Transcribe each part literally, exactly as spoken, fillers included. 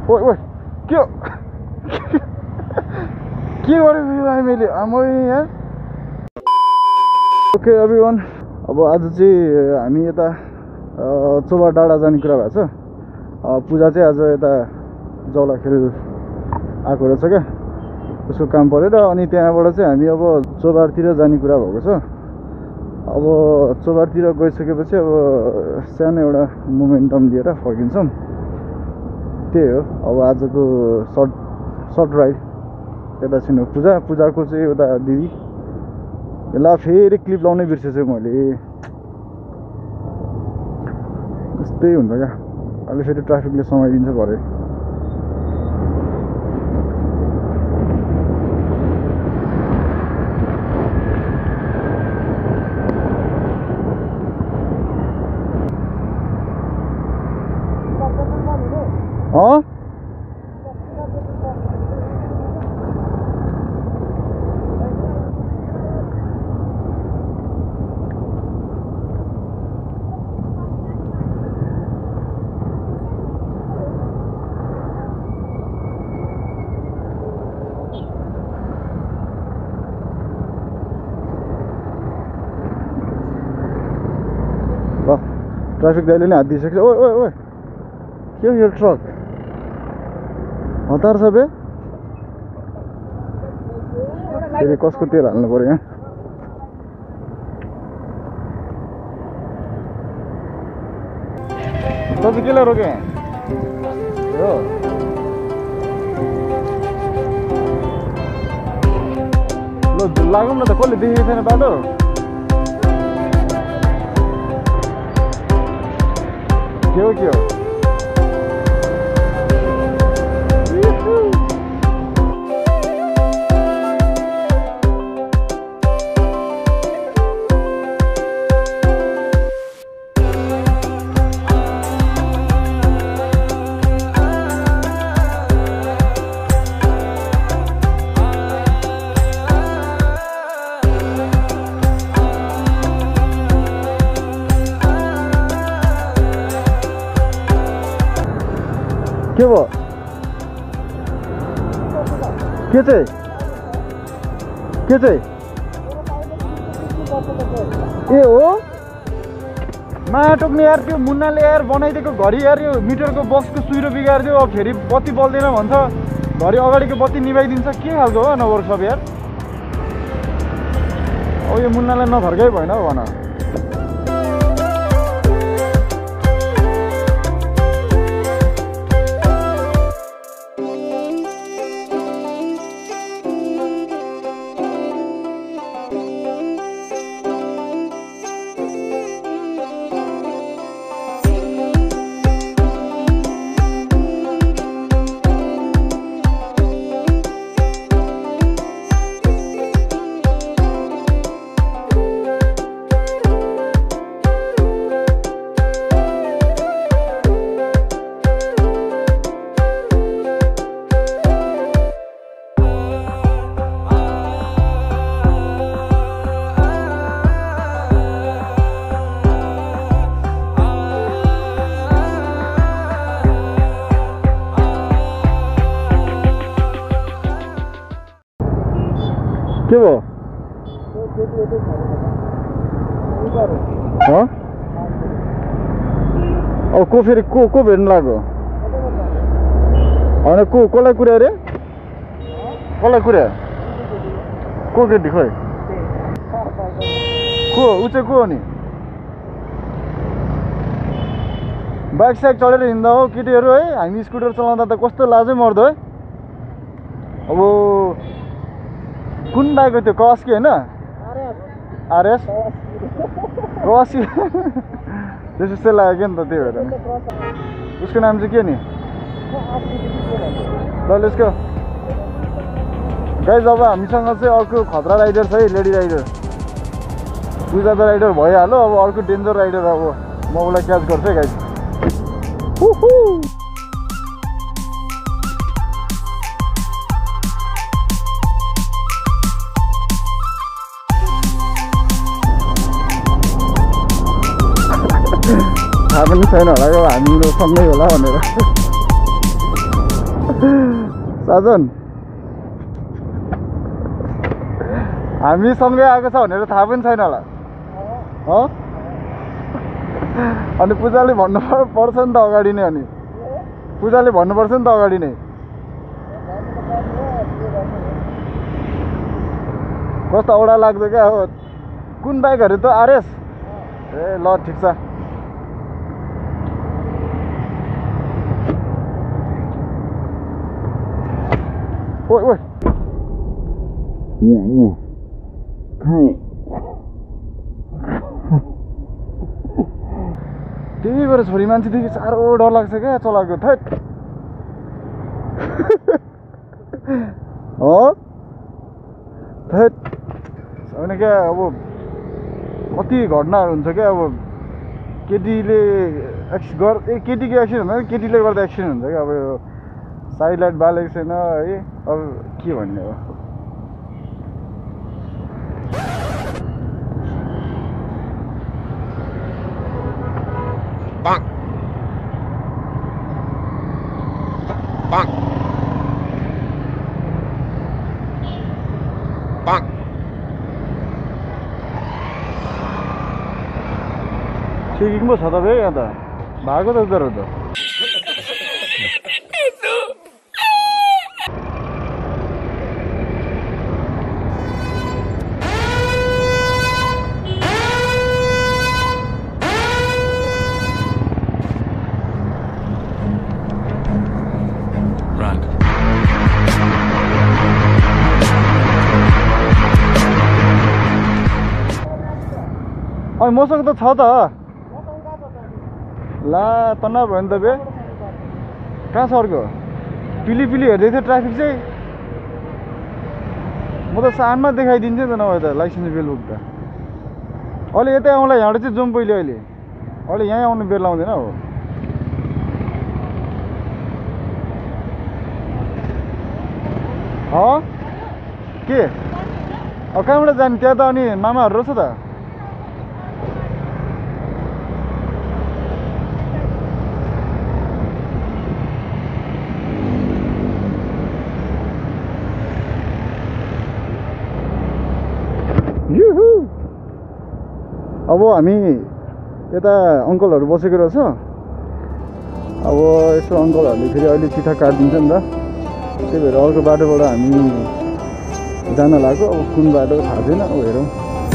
ओइ ओइ के हो के गरेँ मैले आमै यार ओके एभ्रिवान अब आज चाहिँ हामी यता चोभार डाँडा जाने कुरा भएको छ पूजा चाहिँ आज यता जौलाखेल आएको रहेछ क्या उसको काम परेर अनि त्यहाँबाट चाहिँ हामी अब चोभारतिर जाने कुरा भएको छ अब चोभारतिर गइसकेपछि अब सानो एउटा मोमेन्टम लिएर फर्किन्छौँ त्यही हो अब आजको सर्ट सर्ट राइड यता छिन् पूजा पूजाको चाहिँ एउटा दिदी ल फेरि क्लिप लाउनै बिर्सेछु मैले त्यस्तै हुन्छ क्या अहिले फेरि ट्राफिकले समय दिन्छ भरे अँ ट्राफिक दाइले नै हात दिइसक्छ ओइ ओइ ओइ के हो यो ट्रक हतार छ बे फेरि कसको तेल हाल्नु पर्यो यहाँ तपाईँ केलाई रोक्यो यहाँ ल लागौँ न त कसले देखेको छैन बाटो के हो के हो के भयो के चाहिँ के चाहिँ ए हो माटोक्ने यार त्यो मुन्नाले यार बनाइदिएको घरि यार यो मिटरको बक्सको सुइरो बिगारिदियो अब फेरि बत्ती बल्दैन भन्छ घरि अगाडिको बत्ती निभाइदिन्छ के खालको हो नबर सब यार अब यो मुन्नालाई नथर्कै भएन हो भन के भयो अब को फेरि को को भेट्नु लाग्यो होइन को कसलाई कुर्या अरे कसलाई कुर्या को केटी खोइ को ऊ चाहिँ को हो नि बाइक साइक चढेर हिँड्दा हो केटीहरू है हामी स्कुटर चलाउँदा त कस्तो लाजै मर्दो है अब कुन बाइक हो त्यो कवास्की होइन आरएस कवास्की त्यस्तो लाग्यो क्या नि त त्यही भएर उसको नाम चाहिँ के नि ल यसको गाइज अब हामीसँग चाहिँ अर्को खतरा राइडर छ है लेडी राइडर पूजा त राइडर भइहाल्यो अब अर्को डेन्जर राइडर अब म उसलाई क्याच गर्छु है गाइज थाहा पनि छैन होला अब हामीहरू सँगै होला भनेर साजन हामी सँगै आएको छ भनेर थाहा पनि छैन होला हो अनि पूजाले भन्नु पर्छ नि त अगाडि नै अनि पूजाले भन्नुपर्छ नि त अगाडि नै कस्तो औडा लाग्छ क्या हो कुन बाइकहरु त आरएस ए ल ठिक छ ओइ ओइ यहाँ यहाँ खै त्यही भएर छोरी मान्छेदेखि साह्रो डर लाग्छ क्या चलाएको थैट हो थैट होइन क्या अब कति घटनाहरू हुन्छ क्या अब केटीले एक्स गर ए केटीको एक्सिडेन्ट हुन्छ केटीले गर्दा एक्सिडेन्ट हुन्छ क्या अब यो साइड लाइट बालेको छैन है अब के भन्ने हो Bang. Bang. Bang. चेकिङ पो छ त बे यहाँ त भएको त उनीहरू त अनि मसँग त छ त ला तनाव भयो नि त बे कहाँ छ अर्को पिली पिली हेर्दै थियो ट्राफिक चाहिँ म त सानमा देखाइदिन्थेँ त नभए त लाइसेन्स बेल बुक त अहिले यतै आउँला यहाँबाट चाहिँ जाउँ पहिले अहिले अहिले यहीँ आउनु बेर लाउँदैन हो हो के अब कहाँबाट जाने त्यहाँ त अनि मामाहरू रहेछ त अब हामी यता अङ्कलहरू बसेको रहेछ अब यसो अङ्कलहरूले फेरि अहिले चिठा काटिदिन्छ नि त त्यही भएर अर्को बाटोबाट हामी जान लाग्यो अब कुन बाटो थाहा छैन अब हेरौँ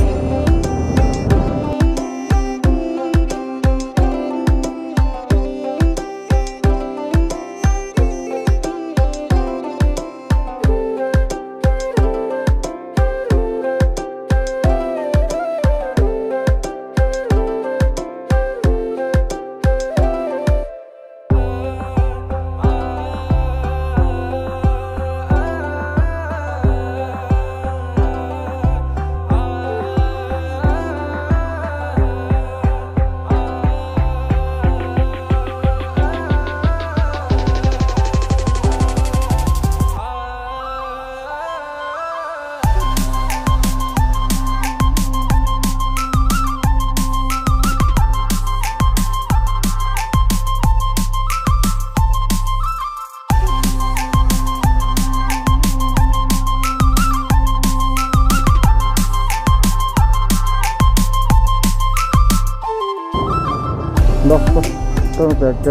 ल क्या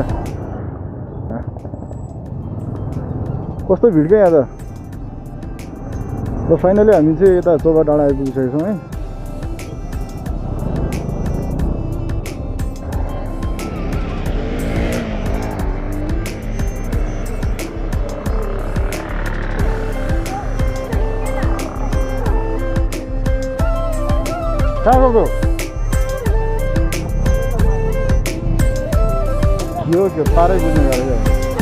कस्तो भिड क्या यहाँ त ल फाइनली हामी चाहिँ यता चोभा डाँडा आइपुगिसकेको छौँ है कहाँ गएको यो के पारै बुझ्नु गरेको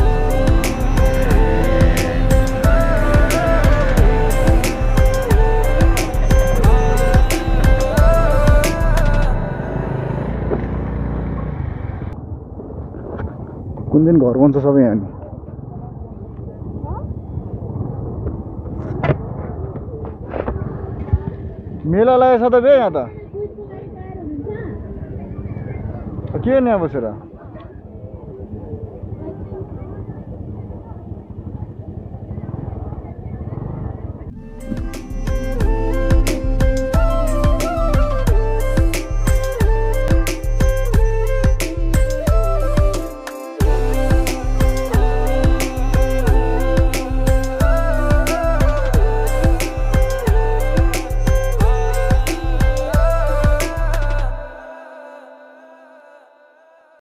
कुन दिन घर बन्छ सबै यहाँ नि मेला लागेको छ त बे यहाँ त के नि यहाँ बसेर